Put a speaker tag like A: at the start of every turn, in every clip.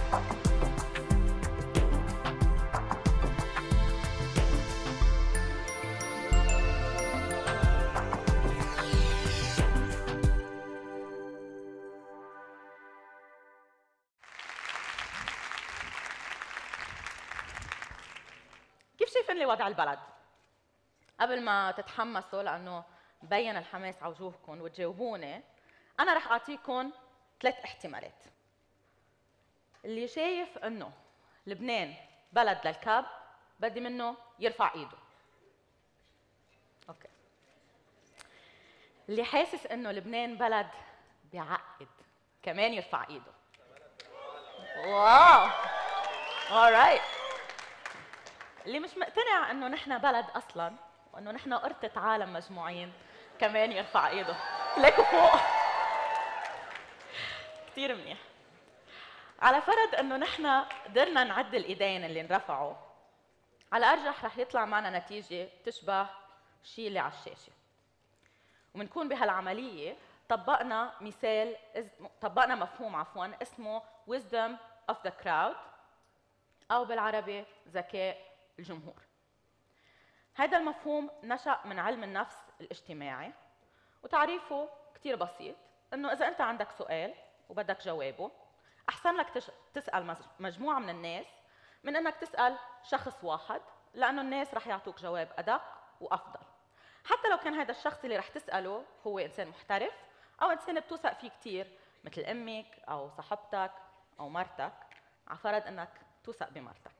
A: كيف شايفين لي وضع البلد؟ قبل ما تتحمسوا لأنه مبين الحماس على وجوهكم وتجاوبوني، أنا رح أعطيكم 3 احتمالات. اللي شايف إنه لبنان بلد للكب بدي منه يرفع إيده. أوكي. اللي حاسس إنه لبنان بلد بيعقد كمان يرفع إيده. واو. alright. اللي مش مقتنع إنه نحن بلد أصلاً وإنه نحن قرطة عالم مجموعين كمان يرفع إيده. ليكوا فوق. كتير منيح. على فرض إنه نحن قدرنا نعد الإيدين اللي انرفعوا، على أرجح رح يطلع معنا نتيجة تشبه الشيء اللي على الشاشة. ومنكون بهالعملية طبقنا مفهوم اسمه wisdom of the crowd أو بالعربي ذكاء الجمهور. هذا المفهوم نشأ من علم النفس الاجتماعي، وتعريفه كتير بسيط، إنه إذا أنت عندك سؤال وبدك جوابه، أحسن لك تسأل مجموعة من الناس من إنك تسأل شخص واحد، لأنه الناس رح يعطوك جواب أدق وأفضل. حتى لو كان هذا الشخص اللي رح تسأله هو إنسان محترف أو إنسان بتوثق فيه كتير، مثل أمك أو صاحبتك أو مرتك، على فرض إنك توثق بمرتك.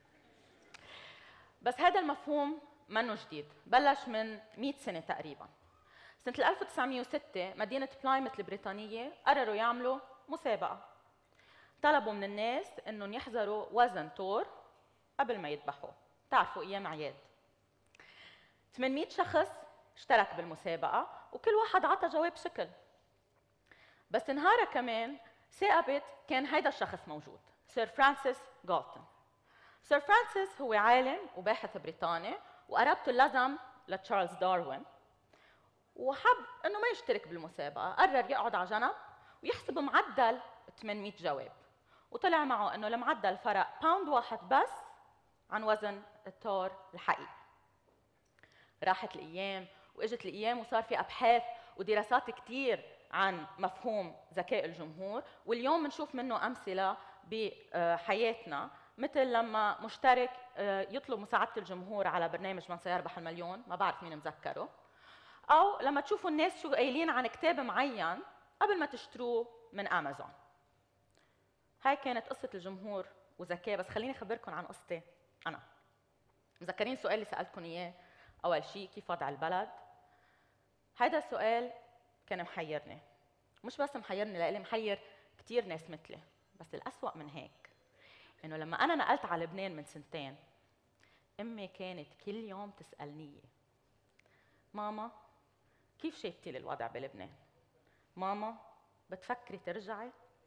A: بس هذا المفهوم منه جديد، بلش من 100 سنة تقريباً. سنة 1906 مدينة بلايموث البريطانية قرروا يعملوا مسابقة. طلبوا من الناس إنهم يحضروا وزن طور قبل ما يذبحوه. تعرفوا أيام عياد. 800 شخص اشترك بالمسابقة وكل واحد عطى جواب شكل. بس نهارها كمان ثاقبت كان هيدا الشخص موجود، سير فرانسيس غالتون. سير فرانسيس هو عالم وباحث بريطاني وقرابته اللزم لتشارلز داروين، وحب انه ما يشترك بالمسابقه، قرر يقعد على جنب ويحسب معدل 800 جواب، وطلع معه انه المعدل فرق باوند واحد بس عن وزن الثور الحقيقي. راحت الايام واجت الايام وصار في ابحاث ودراسات كثير عن مفهوم ذكاء الجمهور، واليوم بنشوف منه امثله بحياتنا، مثل لما مشترك يطلب مساعدة الجمهور على برنامج من سيربح المليون، ما بعرف مين مذكره، أو لما تشوفوا الناس شو قايلين عن كتاب معين قبل ما تشتروه من أمازون. هاي كانت قصة الجمهور وذكاء. بس خليني أخبركم عن قصتي أنا. مذكرين السؤال اللي سألتكم إياه أول شيء، كيف وضع البلد؟ هذا السؤال كان محيرني، مش بس محيرني لإلي، محير كتير ناس مثلي. بس الأسوأ من هيك إنه لما أنا نقلت على لبنان من 2 سنين، أمي كانت كل يوم تسألني: ماما كيف شايفتي للوضع بلبنان؟ ماما بتفكري ترجعي؟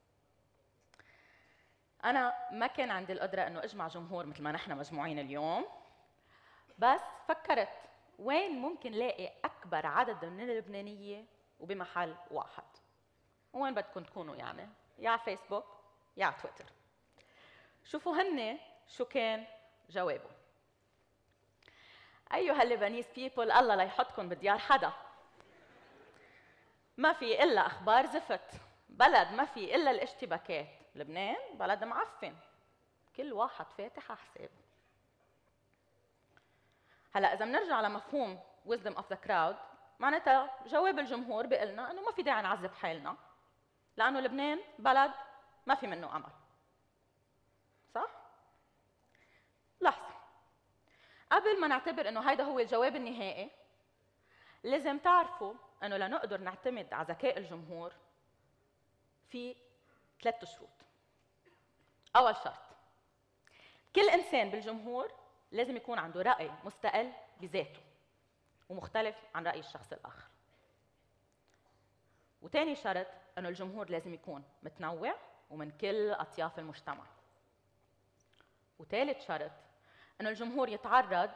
A: أنا ما كان عندي القدرة إنه أجمع جمهور مثل ما نحن مجموعين اليوم، بس فكرت وين ممكن لاقي أكبر عدد من اللبنانية وبمحل واحد. وين بدكم تكونوا يعني؟ يا على فيسبوك يا على تويتر. شوفوا هن شو كان جوابه: أيها اللبنانيز بيبل، الله لا يحطكم بديار حدا. ما في إلا أخبار زفت، بلد ما في إلا الاشتباكات، لبنان بلد معفن، كل واحد فاتح على حسابه. هلا إذا بنرجع لمفهوم wisdom of the crowd، معناتها جواب الجمهور بيقلنا إنه ما في داعي نعذب حالنا، لأنه لبنان بلد ما في منه أمل. صح؟ لحظة، قبل ما نعتبر إنه هيدا هو الجواب النهائي، لازم تعرفوا إنه لنقدر نعتمد على ذكاء الجمهور في 3 شروط. أول شرط: كل إنسان بالجمهور لازم يكون عنده رأي مستقل بذاته ومختلف عن رأي الشخص الآخر. وتاني شرط إنه الجمهور لازم يكون متنوع ومن كل أطياف المجتمع. وثالث شرط إنه الجمهور يتعرض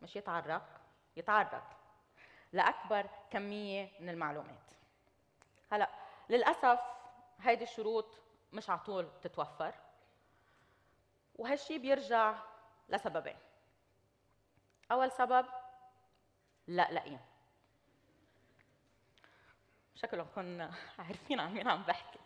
A: لأكبر كمية من المعلومات. هلا للأسف هيدي الشروط مش على طول تتوفر، وهالشي بيرجع لسببين. أول سبب لقلقين. شكلكم عارفين عن مين عم بحكي.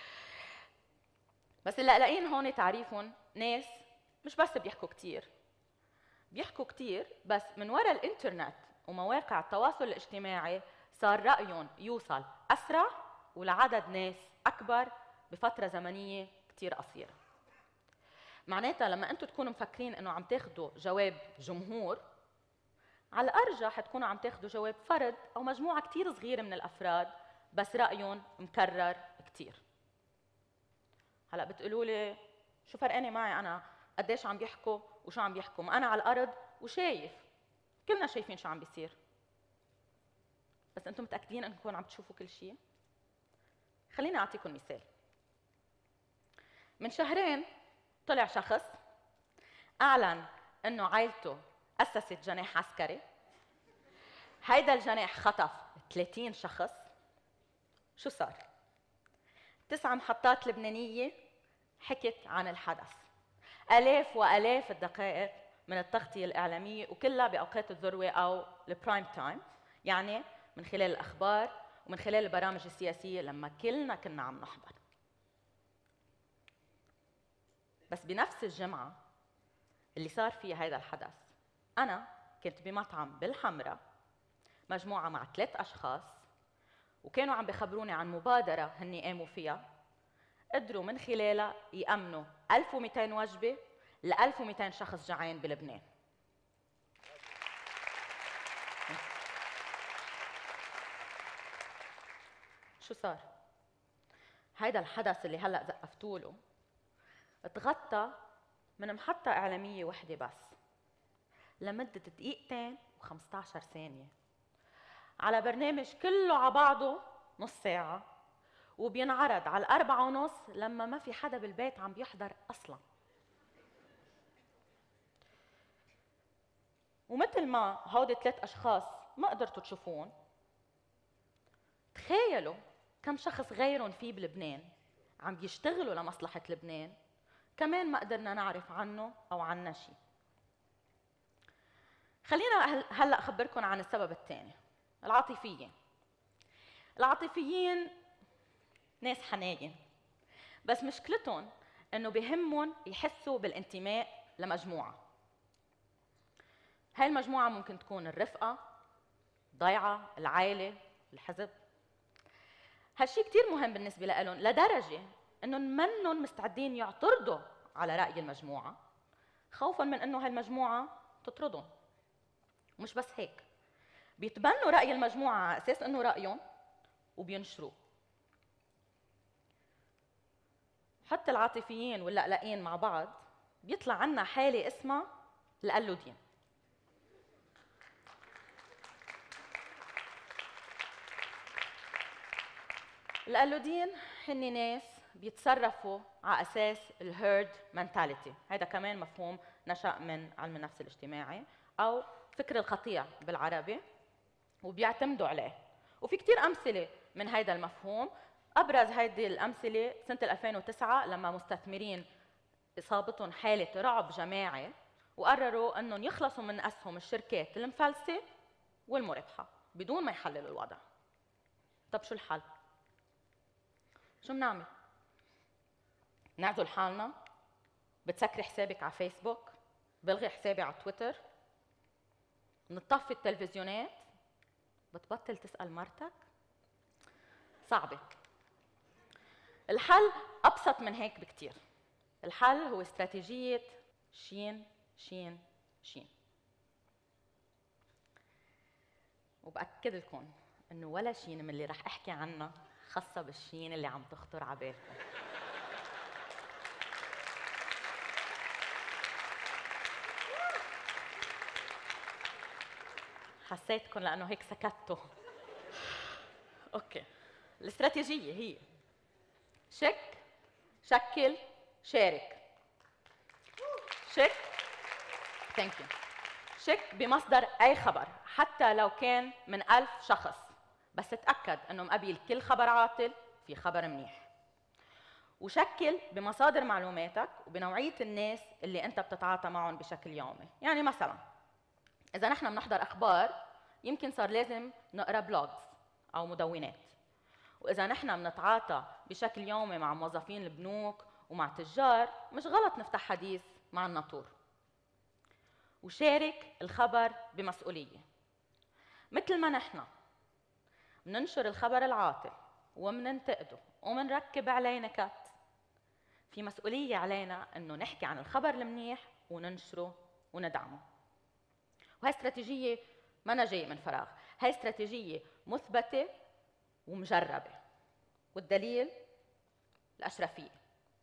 A: بس اللقلقين هون تعريفهم ناس مش بس بيحكوا كتير بس من وراء الانترنت ومواقع التواصل الاجتماعي صار رأيهم يوصل أسرع ولعدد ناس أكبر بفترة زمنية كتير قصيرة. معناتها لما أنتم تكونوا مفكرين إنه عم تاخدوا جواب جمهور، على الأرجح تكونوا عم تاخدوا جواب فرد أو مجموعة كتير صغيرة من الأفراد بس رأيهم مكرر كتير. هلأ بتقولوا لي شو فرقاني معي أنا قديش عم بيحكوا وشو عم بيحكوا؟ ما أنا على الأرض وشايف، كلنا شايفين شو عم بيصير. بس أنتم متأكدين أنكم عم تشوفوا كل شيء؟ خليني أعطيكم مثال. من شهرين طلع شخص أعلن أنه عائلته أسست جناح عسكري. هيدا الجناح خطف 30 شخص. شو صار؟ 9 محطات لبنانية حكت عن الحدث. آلاف وآلاف الدقائق من التغطية الإعلامية وكلها بأوقات الذروة أو البرايم تايم، يعني من خلال الأخبار ومن خلال البرامج السياسية لما كلنا كنا عم نحضر. بس بنفس الجمعة اللي صار فيها هذا الحدث، أنا كنت بمطعم بالحمراء مجموعة مع 3 أشخاص، وكانوا عم بخبروني عن مبادرة هني قاموا فيها قدروا من خلالها يأمنوا 1200 وجبة ل 1200 شخص جعان بلبنان. شو صار؟ هيدا الحدث اللي هلأ زقفتوا له اتغطى من محطة إعلامية وحدة بس لمدة 2 و15 ثانية على برنامج كله على بعضه نص ساعة، وبينعرض على 4:30 لما ما في حدا بالبيت عم بيحضر أصلاً. ومثل ما هودي 3 أشخاص ما قدرتوا تشوفون، تخيلوا كم شخص غيرهم فيه بلبنان عم بيشتغلوا لمصلحة لبنان كمان ما قدرنا نعرف عنه أو عنه شيء. خلينا هلأ أخبركم عن السبب الثاني، العاطفيين. العاطفيين ناس حناين، بس مشكلتهم إنه بهمهم يحسوا بالانتماء لمجموعة. هاي المجموعة ممكن تكون الرفقة، الضيعة، العائلة، الحزب. هالشي كتير مهم بالنسبة لهم لدرجة إنهم منهم مستعدين يعترضوا على رأي المجموعة خوفاً من إنه هالمجموعة تطردهم. ومش بس هيك، بيتبنوا رأي المجموعة على أساس إنه رأيهم وبينشروه. حتى العاطفيين واللقلقين مع بعض بيطلع عنا حالة اسمها القلودين. القلودين هن ناس بيتصرفوا على اساس الهيرد منتاليتي، هذا كمان مفهوم نشأ من علم النفس الاجتماعي او فكر القطيع بالعربي، وبيعتمدوا عليه. وفي كتير امثله من هذا المفهوم. ابرز هذه الامثله سنه 2009 لما مستثمرين اصابتهم حاله رعب جماعي وقرروا انهم يخلصوا من اسهم الشركات المفلسه والمربحه بدون ما يحللوا الوضع. طب شو الحل؟ شو بنعمل؟ نعزل حالنا؟ بتسكري حسابك على فيسبوك؟ بلغي حسابي على تويتر؟ نطفي التلفزيونات؟ بتبطل تسأل مرتك؟ صعبة. الحل أبسط من هيك بكتير. الحل هو استراتيجية شين شين شين. وبأكد لكم إنه ولا شين من اللي رح أحكي عنها خاصة بالشين اللي عم تخطر على بالكم. حسيتكم لأنه هيك سكتوا. أوكي. الاستراتيجية هي شكل، شارك. ثانك يو. شك بمصدر أي خبر حتى لو كان من 1000 شخص، بس تأكد إنه مقابل كل خبر عاطل في خبر منيح. وشكل بمصادر معلوماتك وبنوعية الناس اللي أنت بتتعاطى معهم بشكل يومي. يعني مثلا إذا نحن بنحضر أخبار يمكن صار لازم نقرأ بلوجز أو مدونات، وإذا نحن بنتعاطى بشكل يومي مع موظفين البنوك ومع تجار مش غلط نفتح حديث مع الناطور. وشارك الخبر بمسؤولية، مثل ما نحن مننشر الخبر العاطل ومننتقده ومنركب عليه نكت، في مسؤولية علينا انه نحكي عن الخبر المنيح وننشره وندعمه. وهي استراتيجية ما أنا جاية من فراغ، هي استراتيجية مثبتة ومجربة، والدليل الأشرفية.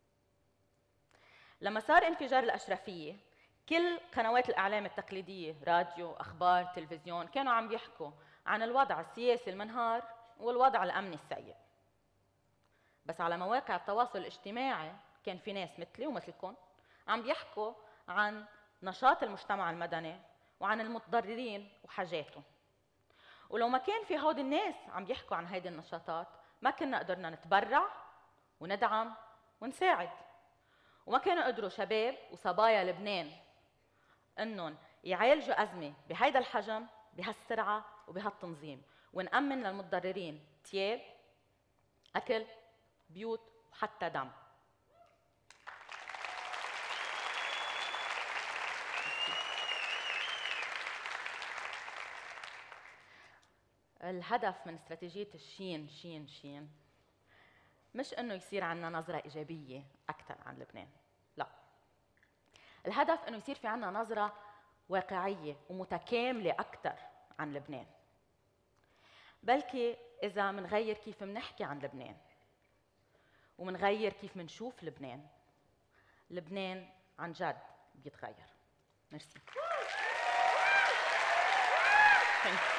A: لما صار انفجار الأشرفية كل قنوات الإعلام التقليدية، راديو، أخبار، تلفزيون، كانوا عم بيحكوا عن الوضع السياسي المنهار والوضع الأمني السيء. بس على مواقع التواصل الاجتماعي كان في ناس مثلي ومثلكم عم بيحكوا عن نشاط المجتمع المدني وعن المتضررين وحاجاتهم. ولو ما كان في هودي الناس عم بيحكوا عن هيدي النشاطات ما كنا قدرنا نتبرع وندعم ونساعد، وما كانوا قدروا شباب وصبايا لبنان انهم يعالجوا أزمة بهيدا الحجم بهالسرعة وبهالتنظيم، ونأمن للمتضررين ثياب، أكل، بيوت وحتى دم. الهدف من استراتيجية الشين شين شين مش انه يصير عندنا نظرة إيجابية أكثر عن لبنان، لا. الهدف انه يصير في عندنا نظرة واقعية ومتكاملة أكثر عن لبنان. بلكي إذا منغير كيف منحكي عن لبنان ومنغير كيف منشوف لبنان، لبنان عن جد بيتغير. ميرسي.